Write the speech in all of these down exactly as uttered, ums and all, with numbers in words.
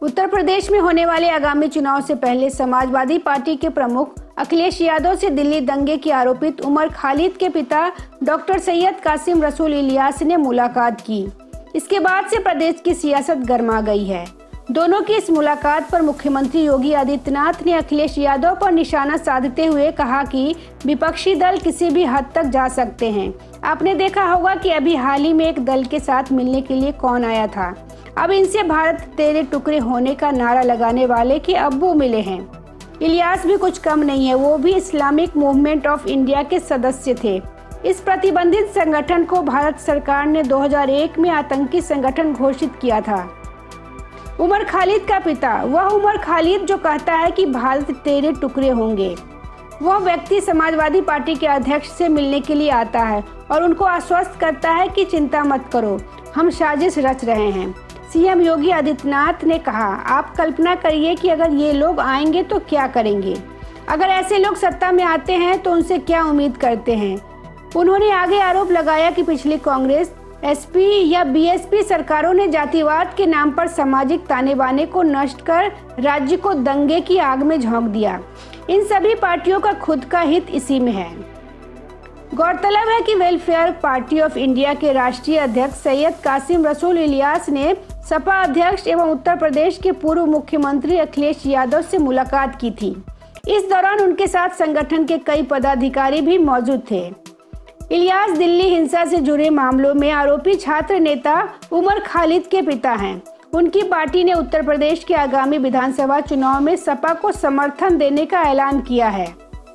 उत्तर प्रदेश में होने वाले आगामी चुनाव से पहले समाजवादी पार्टी के प्रमुख अखिलेश यादव से दिल्ली दंगे के आरोपित उमर खालिद के पिता डॉक्टर सैयद कासिम रसूल इलियास ने मुलाकात की। इसके बाद से प्रदेश की सियासत गर्मा गई है। दोनों की इस मुलाकात पर मुख्यमंत्री योगी आदित्यनाथ ने अखिलेश यादव पर निशाना साधते हुए कहा कि विपक्षी दल किसी भी हद तक जा सकते हैं। आपने देखा होगा कि अभी हाल ही में एक दल के साथ मिलने के लिए कौन आया था। अब इनसे भारत तेरे टुकड़े होने का नारा लगाने वाले के अब्बू मिले हैं। इलियास भी कुछ कम नहीं है, वो भी इस्लामिक मूवमेंट ऑफ इंडिया के सदस्य थे। इस प्रतिबंधित संगठन को भारत सरकार ने दो हज़ार एक में आतंकी संगठन घोषित किया था। उमर खालिद का पिता, वह उमर खालिद जो कहता है कि भारत तेरे टुकड़े होंगे, वह व्यक्ति समाजवादी पार्टी के अध्यक्ष से मिलने के लिए आता है और उनको आश्वस्त करता है कि चिंता मत करो, हम साजिश रच रहे हैं। सीएम योगी आदित्यनाथ ने कहा, आप कल्पना करिए कि अगर ये लोग आएंगे तो क्या करेंगे। अगर ऐसे लोग सत्ता में आते हैं तो उनसे क्या उम्मीद करते हैं। उन्होंने आगे आरोप लगाया कि पिछली कांग्रेस, एसपी या बीएसपी सरकारों ने जातिवाद के नाम पर सामाजिक ताने बाने को नष्ट कर राज्य को दंगे की आग में झोंक दिया। इन सभी पार्टियों का खुद का हित इसी में है। गौरतलब है कि वेलफेयर पार्टी ऑफ इंडिया के राष्ट्रीय अध्यक्ष सैयद कासिम रसूल इलियास ने सपा अध्यक्ष एवं उत्तर प्रदेश के पूर्व मुख्यमंत्री अखिलेश यादव से मुलाकात की थी। इस दौरान उनके साथ संगठन के कई पदाधिकारी भी मौजूद थे। इलियास दिल्ली हिंसा से जुड़े मामलों में आरोपी छात्र नेता उमर खालिद के पिता हैं। उनकी पार्टी ने उत्तर प्रदेश के आगामी विधानसभा चुनाव में सपा को समर्थन देने का ऐलान किया है।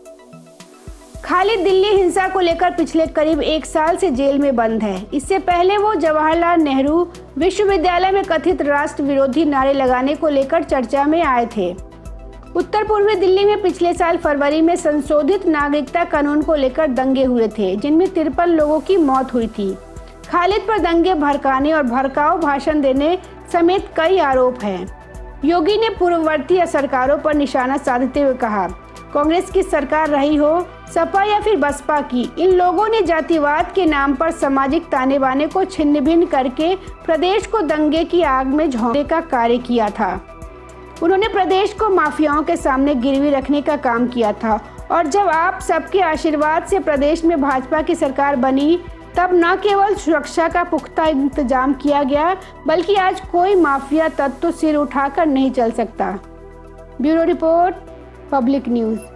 खालिद दिल्ली हिंसा को लेकर पिछले करीब एक साल से जेल में बंद है। इससे पहले वो जवाहरलाल नेहरू विश्वविद्यालय में कथित राष्ट्र विरोधी नारे लगाने को लेकर चर्चा में आए थे। उत्तर पूर्वी दिल्ली में पिछले साल फरवरी में संशोधित नागरिकता कानून को लेकर दंगे हुए थे, जिनमें तिरपन लोगों की मौत हुई थी। खालिद पर दंगे भड़काने और भड़काऊ भाषण देने समेत कई आरोप हैं। योगी ने पूर्ववर्ती सरकारों पर निशाना साधते हुए कहा, कांग्रेस की सरकार रही हो, सपा या फिर बसपा की, इन लोगों ने जातिवाद के नाम पर सामाजिक ताने बाने को छिन्न भिन्न करके प्रदेश को दंगे की आग में झोंकने का कार्य किया था। उन्होंने प्रदेश को माफियाओं के सामने गिरवी रखने का काम किया था और जब आप सबके आशीर्वाद से प्रदेश में भाजपा की सरकार बनी, तब न केवल सुरक्षा का पुख्ता इंतजाम किया गया, बल्कि आज कोई माफिया तत्व सिर उठाकर नहीं चल सकता। Bureau report, public news.